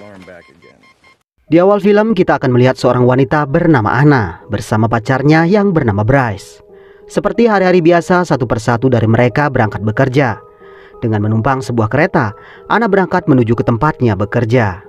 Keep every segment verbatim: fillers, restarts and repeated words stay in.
Di awal film kita akan melihat seorang wanita bernama Anna bersama pacarnya yang bernama Bryce. Seperti hari-hari biasa, satu persatu dari mereka berangkat bekerja. Dengan menumpang sebuah kereta, Anna berangkat menuju ke tempatnya bekerja.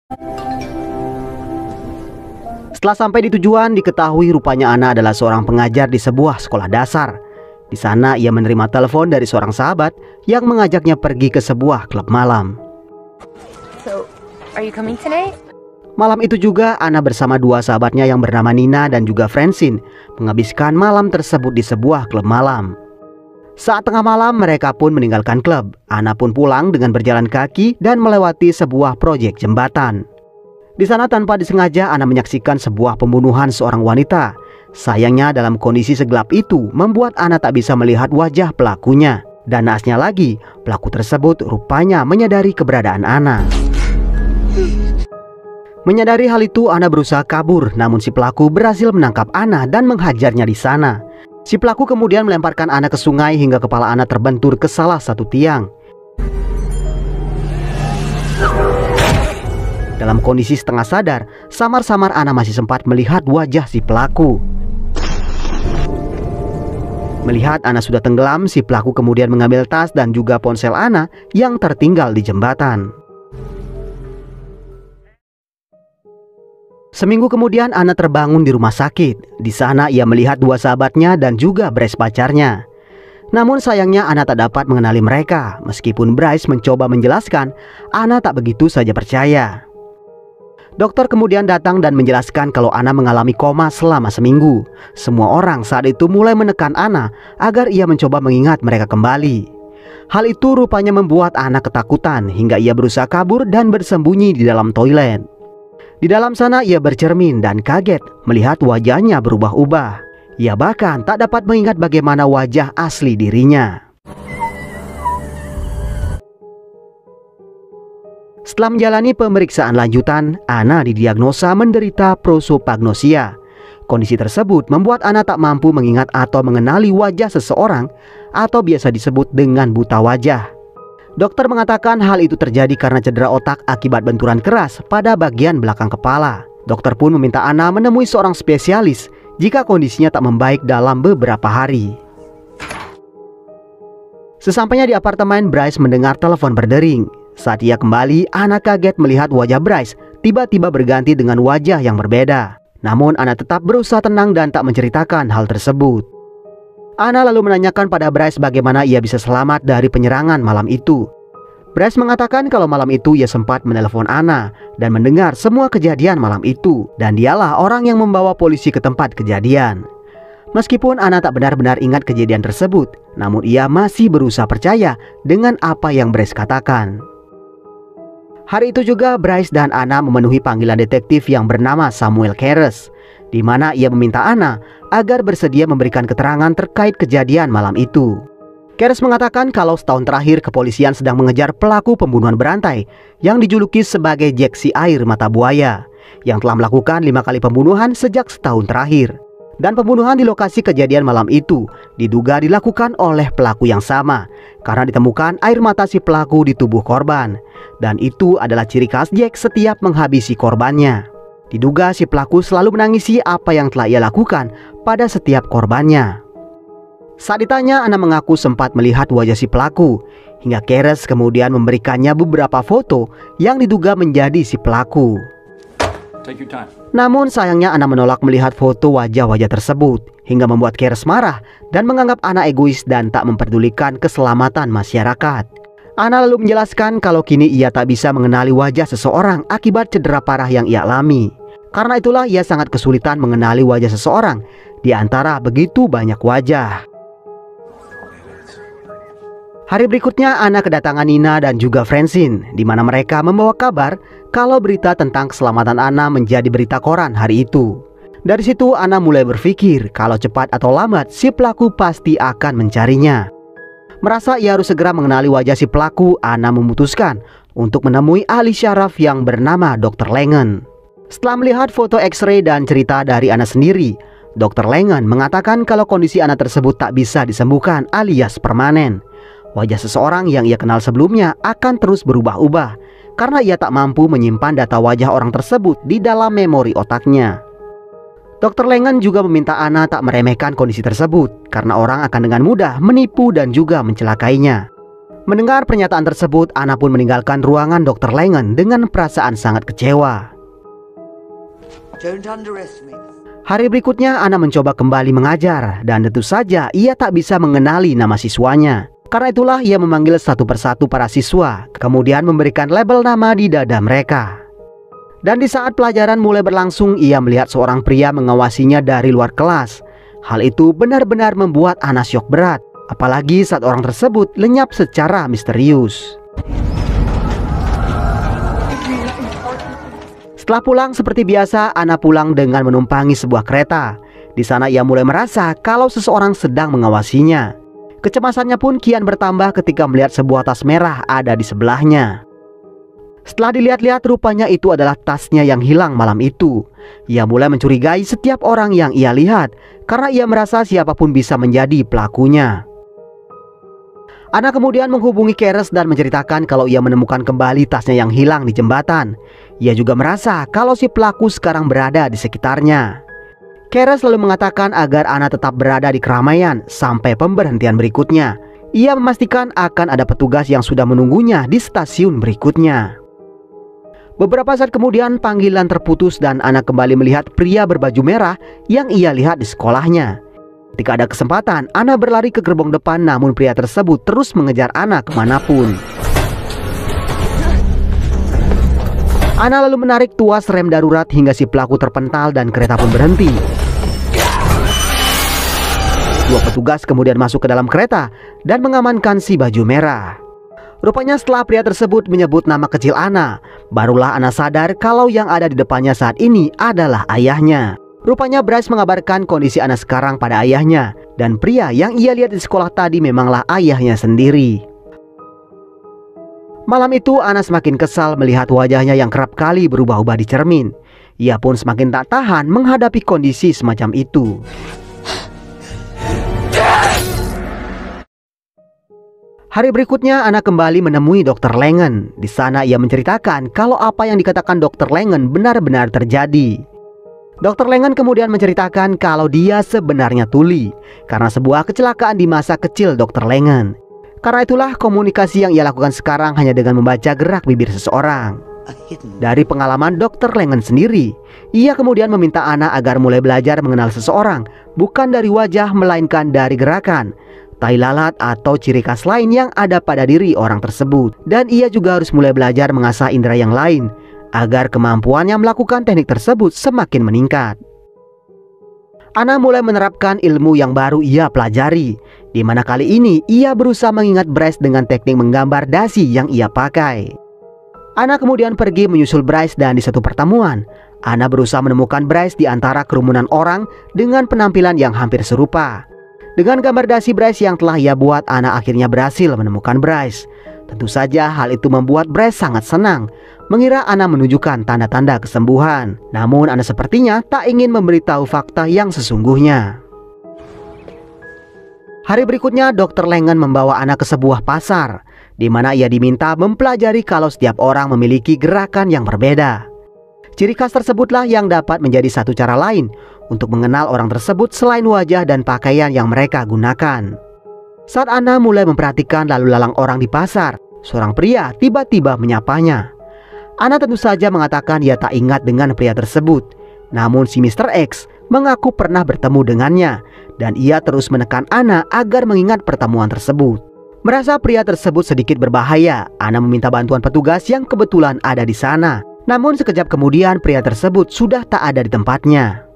Setelah sampai di tujuan, diketahui rupanya Anna adalah seorang pengajar di sebuah sekolah dasar. Di sana ia menerima telepon dari seorang sahabat yang mengajaknya pergi ke sebuah klub malam. So, are you coming tonight? Malam itu juga Anna bersama dua sahabatnya yang bernama Nina dan juga Francine menghabiskan malam tersebut di sebuah klub malam. Saat tengah malam mereka pun meninggalkan klub. Anna pun pulang dengan berjalan kaki dan melewati sebuah proyek jembatan. Di sana tanpa disengaja Anna menyaksikan sebuah pembunuhan seorang wanita. Sayangnya dalam kondisi segelap itu membuat Anna tak bisa melihat wajah pelakunya. Dan naasnya lagi, pelaku tersebut rupanya menyadari keberadaan Anna. Menyadari hal itu, Anna berusaha kabur, namun si pelaku berhasil menangkap Anna dan menghajarnya di sana. Si pelaku kemudian melemparkan Anna ke sungai hingga kepala Anna terbentur ke salah satu tiang. Dalam kondisi setengah sadar, samar-samar Anna masih sempat melihat wajah si pelaku. Melihat Anna sudah tenggelam, si pelaku kemudian mengambil tas dan juga ponsel Anna yang tertinggal di jembatan. Seminggu kemudian Anna terbangun di rumah sakit. Di sana ia melihat dua sahabatnya dan juga Bryce pacarnya. Namun sayangnya Anna tak dapat mengenali mereka. Meskipun Bryce mencoba menjelaskan, Anna tak begitu saja percaya. Dokter kemudian datang dan menjelaskan kalau Anna mengalami koma selama seminggu. Semua orang saat itu mulai menekan Anna agar ia mencoba mengingat mereka kembali. Hal itu rupanya membuat Anna ketakutan hingga ia berusaha kabur dan bersembunyi di dalam toilet. Di dalam sana ia bercermin dan kaget melihat wajahnya berubah-ubah. Ia bahkan tak dapat mengingat bagaimana wajah asli dirinya. Setelah menjalani pemeriksaan lanjutan, Anna didiagnosa menderita prosopagnosia. Kondisi tersebut membuat Anna tak mampu mengingat atau mengenali wajah seseorang atau biasa disebut dengan buta wajah. Dokter mengatakan hal itu terjadi karena cedera otak akibat benturan keras pada bagian belakang kepala. Dokter pun meminta Anna menemui seorang spesialis jika kondisinya tak membaik dalam beberapa hari. Sesampainya di apartemen, Bryce mendengar telepon berdering. Saat ia kembali, Anna kaget melihat wajah Bryce tiba-tiba berganti dengan wajah yang berbeda. Namun Anna tetap berusaha tenang dan tak menceritakan hal tersebut. Anna lalu menanyakan pada Bryce bagaimana ia bisa selamat dari penyerangan malam itu. Bryce mengatakan kalau malam itu ia sempat menelepon Anna dan mendengar semua kejadian malam itu, dan dialah orang yang membawa polisi ke tempat kejadian. Meskipun Anna tak benar-benar ingat kejadian tersebut, namun ia masih berusaha percaya dengan apa yang Bryce katakan. Hari itu juga Bryce dan Anna memenuhi panggilan detektif yang bernama Samuel Keres, di mana ia meminta Anna agar bersedia memberikan keterangan terkait kejadian malam itu. Keres mengatakan kalau setahun terakhir kepolisian sedang mengejar pelaku pembunuhan berantai yang dijuluki sebagai Jack si air mata buaya, yang telah melakukan lima kali pembunuhan sejak setahun terakhir. Dan pembunuhan di lokasi kejadian malam itu diduga dilakukan oleh pelaku yang sama karena ditemukan air mata si pelaku di tubuh korban. Dan itu adalah ciri khas Jack setiap menghabisi korbannya. Diduga si pelaku selalu menangisi apa yang telah ia lakukan pada setiap korbannya. Saat ditanya, Anna mengaku sempat melihat wajah si pelaku, hingga Keres kemudian memberikannya beberapa foto yang diduga menjadi si pelaku. Take your time. Namun sayangnya Anna menolak melihat foto wajah-wajah tersebut, hingga membuat Keres marah dan menganggap Anna egois dan tak memperdulikan keselamatan masyarakat. Anna lalu menjelaskan kalau kini ia tak bisa mengenali wajah seseorang akibat cedera parah yang ia alami. Karena itulah ia sangat kesulitan mengenali wajah seseorang di antara begitu banyak wajah. Hari berikutnya Anna kedatangan Nina dan juga Francine, di mana mereka membawa kabar kalau berita tentang keselamatan Anna menjadi berita koran hari itu. Dari situ Anna mulai berpikir kalau cepat atau lambat si pelaku pasti akan mencarinya. Merasa ia harus segera mengenali wajah si pelaku, Anna memutuskan untuk menemui ahli syaraf yang bernama dokter Langen. Setelah melihat foto X-ray dan cerita dari Anna sendiri, dokter Langen mengatakan kalau kondisi Anna tersebut tak bisa disembuhkan alias permanen. Wajah seseorang yang ia kenal sebelumnya akan terus berubah-ubah karena ia tak mampu menyimpan data wajah orang tersebut di dalam memori otaknya. dokter Langen juga meminta Anna tak meremehkan kondisi tersebut karena orang akan dengan mudah menipu dan juga mencelakainya. Mendengar pernyataan tersebut, Anna pun meninggalkan ruangan dokter Langen dengan perasaan sangat kecewa. Don't underestimate. Hari berikutnya Anna mencoba kembali mengajar dan tentu saja ia tak bisa mengenali nama siswanya. Karena itulah ia memanggil satu persatu para siswa, kemudian memberikan label nama di dada mereka. Dan di saat pelajaran mulai berlangsung, ia melihat seorang pria mengawasinya dari luar kelas. Hal itu benar-benar membuat Anna syok berat, apalagi saat orang tersebut lenyap secara misterius. Setelah pulang seperti biasa, Anna pulang dengan menumpangi sebuah kereta. Di sana ia mulai merasa kalau seseorang sedang mengawasinya. Kecemasannya pun kian bertambah ketika melihat sebuah tas merah ada di sebelahnya. Setelah dilihat-lihat, rupanya itu adalah tasnya yang hilang malam itu. Ia mulai mencurigai setiap orang yang ia lihat karena ia merasa siapapun bisa menjadi pelakunya. Anna kemudian menghubungi Keres dan menceritakan kalau ia menemukan kembali tasnya yang hilang di jembatan. Ia juga merasa kalau si pelaku sekarang berada di sekitarnya. Keres lalu mengatakan agar Anna tetap berada di keramaian sampai pemberhentian berikutnya. Ia memastikan akan ada petugas yang sudah menunggunya di stasiun berikutnya. Beberapa saat kemudian panggilan terputus dan Anna kembali melihat pria berbaju merah yang ia lihat di sekolahnya. Ketika ada kesempatan, Anna berlari ke gerbong depan, namun pria tersebut terus mengejar Anna kemanapun. Anna lalu menarik tuas rem darurat hingga si pelaku terpental dan kereta pun berhenti. Dua petugas kemudian masuk ke dalam kereta dan mengamankan si baju merah. Rupanya setelah pria tersebut menyebut nama kecil Anna, barulah Anna sadar kalau yang ada di depannya saat ini adalah ayahnya. Rupanya Bryce mengabarkan kondisi Anna sekarang pada ayahnya, dan pria yang ia lihat di sekolah tadi memanglah ayahnya sendiri. Malam itu Anna semakin kesal melihat wajahnya yang kerap kali berubah-ubah di cermin. Ia pun semakin tak tahan menghadapi kondisi semacam itu. Hari berikutnya Anna kembali menemui dokter Langen. Di sana ia menceritakan kalau apa yang dikatakan dokter Langen benar-benar terjadi. dokter Langen kemudian menceritakan kalau dia sebenarnya tuli karena sebuah kecelakaan di masa kecil dokter Langen. Karena itulah komunikasi yang ia lakukan sekarang hanya dengan membaca gerak bibir seseorang. Dari pengalaman dokter Langen sendiri, ia kemudian meminta Anna agar mulai belajar mengenal seseorang bukan dari wajah melainkan dari gerakan, tai lalat atau ciri khas lain yang ada pada diri orang tersebut. Dan ia juga harus mulai belajar mengasah indera yang lain agar kemampuannya melakukan teknik tersebut semakin meningkat. Anna mulai menerapkan ilmu yang baru ia pelajari, di mana kali ini ia berusaha mengingat Bryce dengan teknik menggambar dasi yang ia pakai. Anna kemudian pergi menyusul Bryce dan di satu pertemuan, Anna berusaha menemukan Bryce di antara kerumunan orang dengan penampilan yang hampir serupa. Dengan gambar dasi Bryce yang telah ia buat, Anna akhirnya berhasil menemukan Bryce. Tentu saja hal itu membuat Bryce sangat senang, mengira Anna menunjukkan tanda-tanda kesembuhan. Namun Anna sepertinya tak ingin memberitahu fakta yang sesungguhnya. Hari berikutnya dokter Langen membawa Anna ke sebuah pasar, di mana ia diminta mempelajari kalau setiap orang memiliki gerakan yang berbeda. Ciri khas tersebutlah yang dapat menjadi satu cara lain untuk mengenal orang tersebut selain wajah dan pakaian yang mereka gunakan. Saat Anna mulai memperhatikan lalu lalang orang di pasar, seorang pria tiba-tiba menyapanya. Anna tentu saja mengatakan ia tak ingat dengan pria tersebut. Namun si mister X mengaku pernah bertemu dengannya, dan ia terus menekan Anna agar mengingat pertemuan tersebut. Merasa pria tersebut sedikit berbahaya, Anna meminta bantuan petugas yang kebetulan ada di sana. Namun sekejap kemudian pria tersebut sudah tak ada di tempatnya.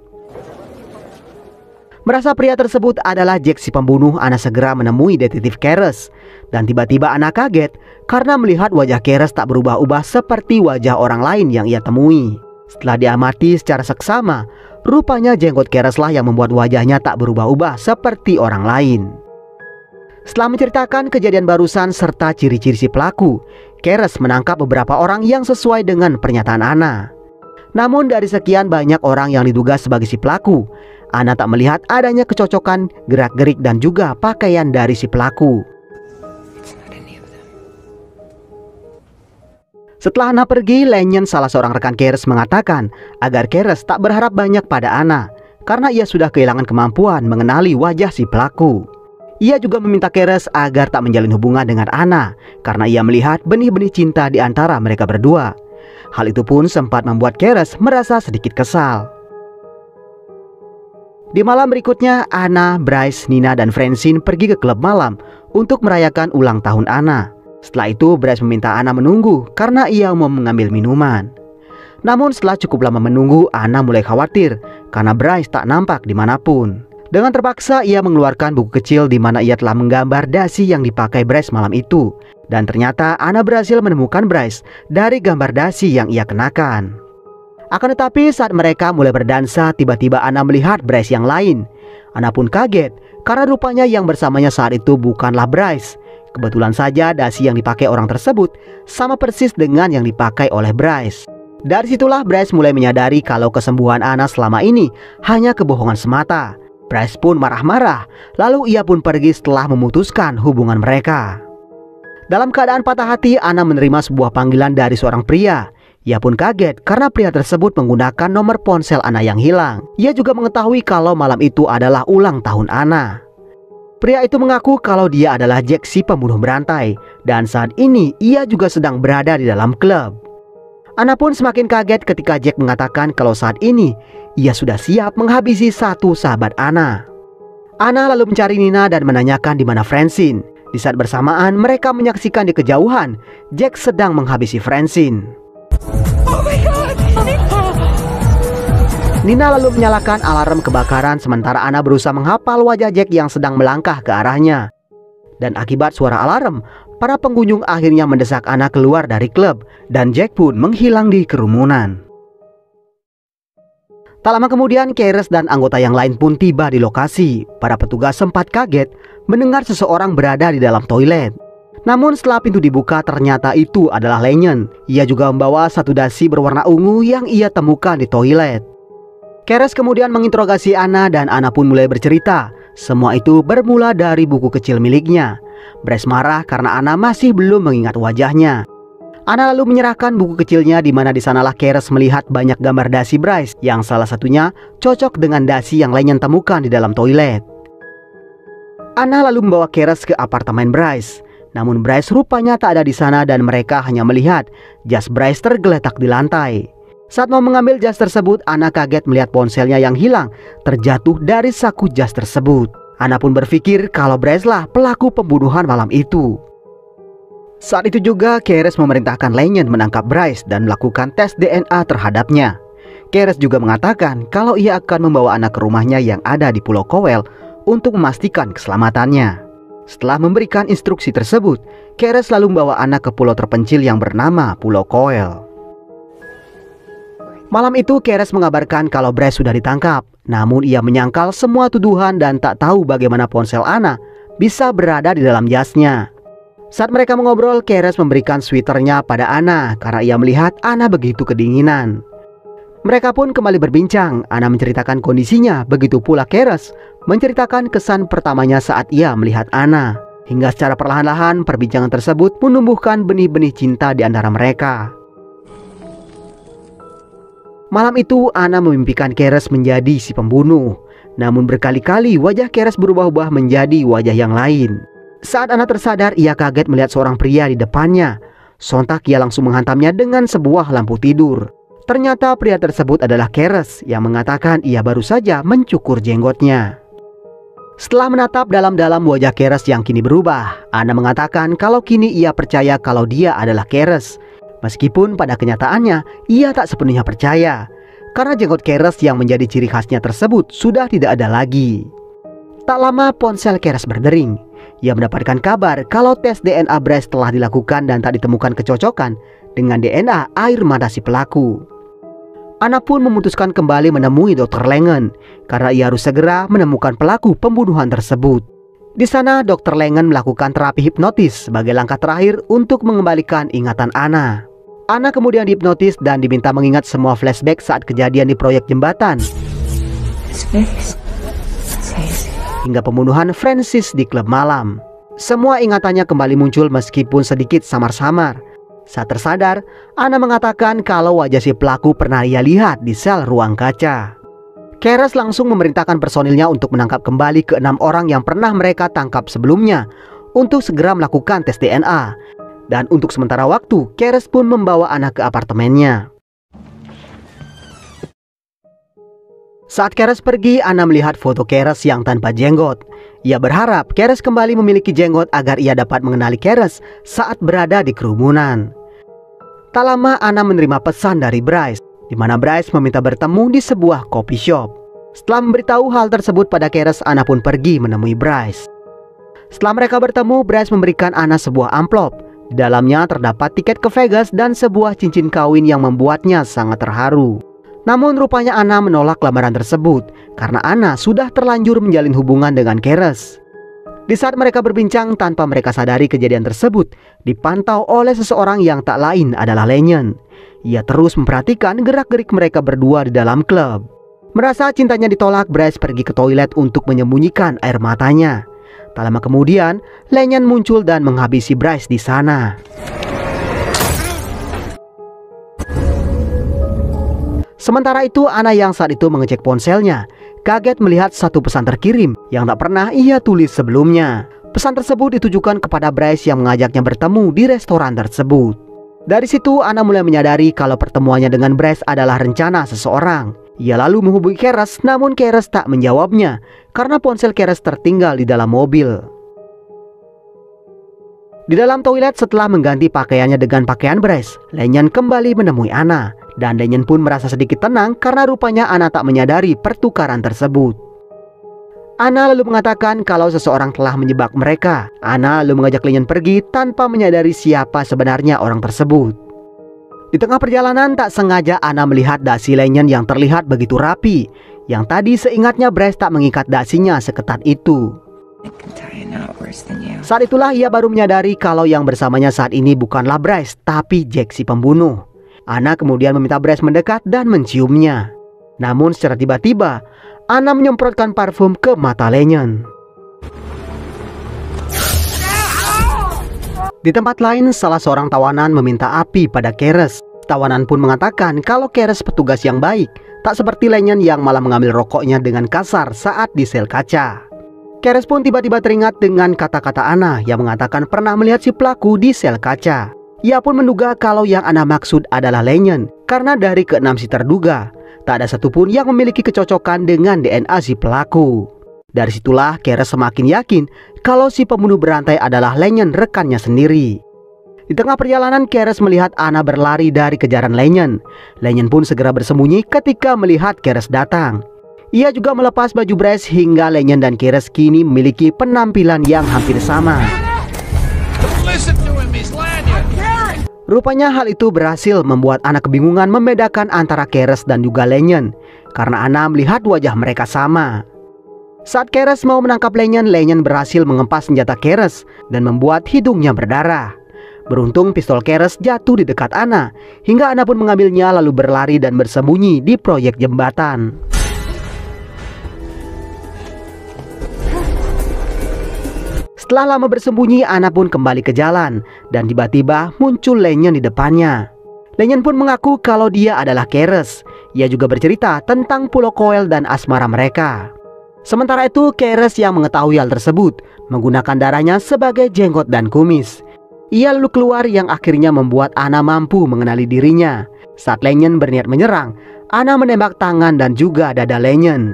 Merasa pria tersebut adalah Jack si pembunuh, Anna segera menemui detektif Keres. Dan tiba-tiba Anna kaget karena melihat wajah Keres tak berubah-ubah seperti wajah orang lain yang ia temui. Setelah diamati secara seksama, rupanya jenggot Keres lah yang membuat wajahnya tak berubah-ubah seperti orang lain. Setelah menceritakan kejadian barusan serta ciri-ciri si pelaku, Keres menangkap beberapa orang yang sesuai dengan pernyataan Anna. Namun dari sekian banyak orang yang diduga sebagai si pelaku, Anna tak melihat adanya kecocokan gerak-gerik dan juga pakaian dari si pelaku. Setelah Anna pergi, Lanyon, salah seorang rekan Keres, mengatakan agar Keres tak berharap banyak pada Anna karena ia sudah kehilangan kemampuan mengenali wajah si pelaku. Ia juga meminta Keres agar tak menjalin hubungan dengan Anna karena ia melihat benih-benih cinta di antara mereka berdua. Hal itu pun sempat membuat Keres merasa sedikit kesal. Di malam berikutnya, Anna, Bryce, Nina, dan Francine pergi ke klub malam untuk merayakan ulang tahun Anna. Setelah itu, Bryce meminta Anna menunggu karena ia mau mengambil minuman. Namun setelah cukup lama menunggu, Anna mulai khawatir karena Bryce tak nampak dimanapun. Dengan terpaksa, ia mengeluarkan buku kecil di mana ia telah menggambar dasi yang dipakai Bryce malam itu. Dan ternyata Anna berhasil menemukan Bryce dari gambar dasi yang ia kenakan. Akan tetapi saat mereka mulai berdansa, tiba-tiba Anna melihat Bryce yang lain. Anna pun kaget karena rupanya yang bersamanya saat itu bukanlah Bryce. Kebetulan saja dasi yang dipakai orang tersebut sama persis dengan yang dipakai oleh Bryce. Dari situlah Bryce mulai menyadari kalau kesembuhan Anna selama ini hanya kebohongan semata. Bryce pun marah-marah, lalu ia pun pergi setelah memutuskan hubungan mereka. Dalam keadaan patah hati, Anna menerima sebuah panggilan dari seorang pria. Ia pun kaget karena pria tersebut menggunakan nomor ponsel Anna yang hilang. Ia juga mengetahui kalau malam itu adalah ulang tahun Anna. Pria itu mengaku kalau dia adalah Jack, si pembunuh berantai, dan saat ini ia juga sedang berada di dalam klub. Anna pun semakin kaget ketika Jack mengatakan kalau saat ini ia sudah siap menghabisi satu sahabat Anna. Anna lalu mencari Nina dan menanyakan di mana Francine. Di saat bersamaan mereka menyaksikan di kejauhan Jack sedang menghabisi Francine. Oh my God! Nina lalu menyalakan alarm kebakaran sementara Anna berusaha menghafal wajah Jack yang sedang melangkah ke arahnya. Dan akibat suara alarm, para pengunjung akhirnya mendesak Anna keluar dari klub dan Jack pun menghilang di kerumunan. Tak lama kemudian, Keres dan anggota yang lain pun tiba di lokasi. Para petugas sempat kaget mendengar seseorang berada di dalam toilet. Namun setelah pintu dibuka, ternyata itu adalah Lanyon. Ia juga membawa satu dasi berwarna ungu yang ia temukan di toilet. Keres kemudian menginterogasi Anna dan Anna pun mulai bercerita. Semua itu bermula dari buku kecil miliknya. Bryce marah karena Anna masih belum mengingat wajahnya. Anna lalu menyerahkan buku kecilnya di mana di sanalah Keres melihat banyak gambar dasi Bryce yang salah satunya cocok dengan dasi yang Lanyon temukan di dalam toilet. Anna lalu membawa Keres ke apartemen Bryce. Namun Bryce rupanya tak ada di sana dan mereka hanya melihat jas Bryce tergeletak di lantai. Saat mau mengambil jas tersebut, Anna kaget melihat ponselnya yang hilang terjatuh dari saku jas tersebut. Anna pun berpikir kalau Bryce lah pelaku pembunuhan malam itu. Saat itu juga Keres memerintahkan Lanyon menangkap Bryce dan melakukan tes D N A terhadapnya. Keres juga mengatakan kalau ia akan membawa Anna ke rumahnya yang ada di Pulau Cowell untuk memastikan keselamatannya. Setelah memberikan instruksi tersebut, Keres lalu membawa Anna ke pulau terpencil yang bernama Pulau Cowell. Malam itu Keres mengabarkan kalau Bryce sudah ditangkap. Namun ia menyangkal semua tuduhan dan tak tahu bagaimana ponsel Anna bisa berada di dalam jasnya. Saat mereka mengobrol, Keres memberikan sweaternya pada Anna karena ia melihat Anna begitu kedinginan. Mereka pun kembali berbincang. Anna menceritakan kondisinya, begitu pula Keres menceritakan kesan pertamanya saat ia melihat Anna. Hingga secara perlahan-lahan perbincangan tersebut menumbuhkan benih-benih cinta di antara mereka. Malam itu Anna memimpikan Keres menjadi si pembunuh. Namun berkali-kali wajah Keres berubah-ubah menjadi wajah yang lain. Saat Anna tersadar, ia kaget melihat seorang pria di depannya. Sontak ia langsung menghantamnya dengan sebuah lampu tidur. Ternyata pria tersebut adalah Keres yang mengatakan ia baru saja mencukur jenggotnya. Setelah menatap dalam-dalam wajah Keres yang kini berubah, Anna mengatakan kalau kini ia percaya kalau dia adalah Keres. Meskipun pada kenyataannya ia tak sepenuhnya percaya, karena jenggot Keres yang menjadi ciri khasnya tersebut sudah tidak ada lagi. Tak lama ponsel Keres berdering. Ia mendapatkan kabar kalau tes D N A Bryce telah dilakukan dan tak ditemukan kecocokan dengan D N A air mata si pelaku. Anna pun memutuskan kembali menemui dokter Lanyon karena ia harus segera menemukan pelaku pembunuhan tersebut. Di sana dokter Lanyon melakukan terapi hipnotis sebagai langkah terakhir untuk mengembalikan ingatan Anna. Anna kemudian dihipnotis dan diminta mengingat semua flashback saat kejadian di proyek jembatan hingga pembunuhan Francis di klub malam. Semua ingatannya kembali muncul meskipun sedikit samar-samar. Saat tersadar, Anna mengatakan kalau wajah si pelaku pernah ia lihat di sel ruang kaca. Keres langsung memerintahkan personilnya untuk menangkap kembali keenam orang yang pernah mereka tangkap sebelumnya untuk segera melakukan tes D N A. Dan untuk sementara waktu, Keres pun membawa Anna ke apartemennya. Saat Keres pergi, Anna melihat foto Keres yang tanpa jenggot. Ia berharap Keres kembali memiliki jenggot agar ia dapat mengenali Keres saat berada di kerumunan. Tak lama Anna menerima pesan dari Bryce, di mana Bryce meminta bertemu di sebuah coffee shop. Setelah memberitahu hal tersebut pada Keres, Anna pun pergi menemui Bryce. Setelah mereka bertemu, Bryce memberikan Anna sebuah amplop. Di dalamnya terdapat tiket ke Vegas dan sebuah cincin kawin yang membuatnya sangat terharu. Namun rupanya Anna menolak lamaran tersebut karena Anna sudah terlanjur menjalin hubungan dengan Keres. Di saat mereka berbincang, tanpa mereka sadari kejadian tersebut dipantau oleh seseorang yang tak lain adalah Lennon. Ia terus memperhatikan gerak-gerik mereka berdua di dalam klub. Merasa cintanya ditolak, Bryce pergi ke toilet untuk menyembunyikan air matanya. Tak lama kemudian, Lennon muncul dan menghabisi Bryce di sana. Sementara itu, Anna yang saat itu mengecek ponselnya kaget melihat satu pesan terkirim yang tak pernah ia tulis sebelumnya. Pesan tersebut ditujukan kepada Bryce yang mengajaknya bertemu di restoran tersebut. Dari situ Anna mulai menyadari kalau pertemuannya dengan Bryce adalah rencana seseorang. Ia lalu menghubungi Keres, namun Keres tak menjawabnya karena ponsel Keres tertinggal di dalam mobil. Di dalam toilet setelah mengganti pakaiannya dengan pakaian Bryce, Lennon kembali menemui Anna. Dan Lennon pun merasa sedikit tenang karena rupanya Anna tak menyadari pertukaran tersebut. Anna lalu mengatakan kalau seseorang telah menjebak mereka. Anna lalu mengajak Lennon pergi tanpa menyadari siapa sebenarnya orang tersebut. Di tengah perjalanan tak sengaja Anna melihat dasi Lennon yang terlihat begitu rapi. Yang tadi seingatnya Bryce tak mengikat dasinya seketat itu. Saat itulah ia baru menyadari kalau yang bersamanya saat ini bukanlah Bryce tapi Jack si pembunuh. Anna kemudian meminta Bryce mendekat dan menciumnya. Namun secara tiba-tiba Anna menyemprotkan parfum ke mata Lennon. Di tempat lain, salah seorang tawanan meminta api pada Keres. Tawanan pun mengatakan kalau Keres petugas yang baik, tak seperti Lennon yang malah mengambil rokoknya dengan kasar saat di sel kaca. Keres pun tiba-tiba teringat dengan kata-kata Anna yang mengatakan pernah melihat si pelaku di sel kaca. Ia pun menduga kalau yang Anna maksud adalah Lennon karena dari keenam si terduga, tak ada satupun yang memiliki kecocokan dengan D N A si pelaku. Dari situlah Keres semakin yakin kalau si pembunuh berantai adalah Lennon rekannya sendiri. Di tengah perjalanan Keres melihat Anna berlari dari kejaran Lennon. Lennon pun segera bersembunyi ketika melihat Keres datang. Ia juga melepas baju Bryce hingga Lennon dan Keres kini memiliki penampilan yang hampir sama. Rupanya hal itu berhasil membuat Anna kebingungan membedakan antara Keres dan juga Lennon karena Anna melihat wajah mereka sama. Saat Keres mau menangkap Lennon, Lennon berhasil mengempas senjata Keres dan membuat hidungnya berdarah. Beruntung pistol Keres jatuh di dekat Anna hingga Anna pun mengambilnya lalu berlari dan bersembunyi di proyek jembatan. Setelah lama bersembunyi, Anna pun kembali ke jalan dan tiba-tiba muncul Lennon di depannya. Lennon pun mengaku kalau dia adalah Keres. Ia juga bercerita tentang Pulau Coel dan asmara mereka. Sementara itu Keres yang mengetahui hal tersebut menggunakan darahnya sebagai jenggot dan kumis. Ia lalu keluar yang akhirnya membuat Anna mampu mengenali dirinya. Saat Lennon berniat menyerang, Anna menembak tangan dan juga dada Lennon.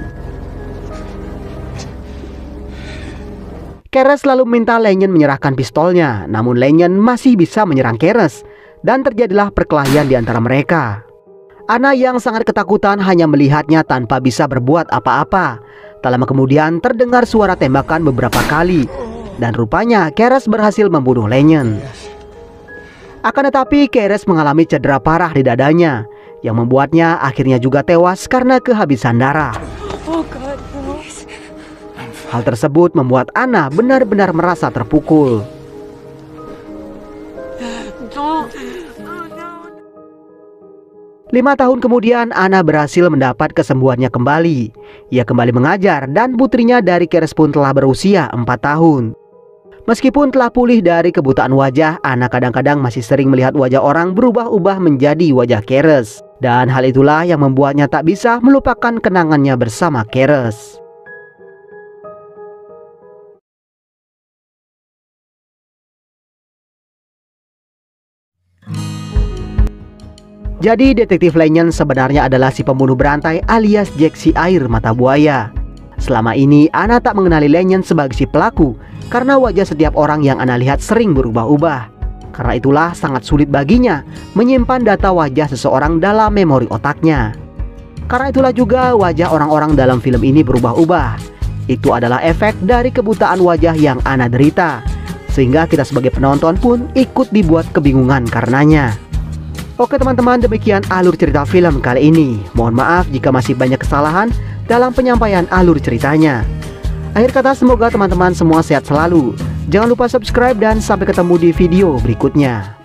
Keres lalu meminta Lennon menyerahkan pistolnya, namun Lennon masih bisa menyerang Keres dan terjadilah perkelahian di antara mereka. Anna yang sangat ketakutan hanya melihatnya tanpa bisa berbuat apa-apa. Tak lama kemudian terdengar suara tembakan beberapa kali dan rupanya Keres berhasil membunuh Lennon. Akan tetapi Keres mengalami cedera parah di dadanya yang membuatnya akhirnya juga tewas karena kehabisan darah. Hal tersebut membuat Anna benar-benar merasa terpukul. Lima tahun kemudian Anna berhasil mendapat kesembuhannya kembali. Ia kembali mengajar dan putrinya dari Keres pun telah berusia empat tahun. Meskipun telah pulih dari kebutaan wajah, Ana kadang-kadang masih sering melihat wajah orang berubah-ubah menjadi wajah Keres. Dan hal itulah yang membuatnya tak bisa melupakan kenangannya bersama Keres. Jadi detektif Lanyon sebenarnya adalah si pembunuh berantai alias Jack si air mata buaya. Selama ini Ana tak mengenali Lanyon sebagai si pelaku karena wajah setiap orang yang Ana lihat sering berubah-ubah. Karena itulah sangat sulit baginya menyimpan data wajah seseorang dalam memori otaknya. Karena itulah juga wajah orang-orang dalam film ini berubah-ubah. Itu adalah efek dari kebutaan wajah yang Ana derita, sehingga kita sebagai penonton pun ikut dibuat kebingungan karenanya. Oke teman-teman, demikian alur cerita film kali ini. Mohon maaf jika masih banyak kesalahan dalam penyampaian alur ceritanya. Akhir kata, semoga teman-teman semua sehat selalu. Jangan lupa subscribe dan sampai ketemu di video berikutnya.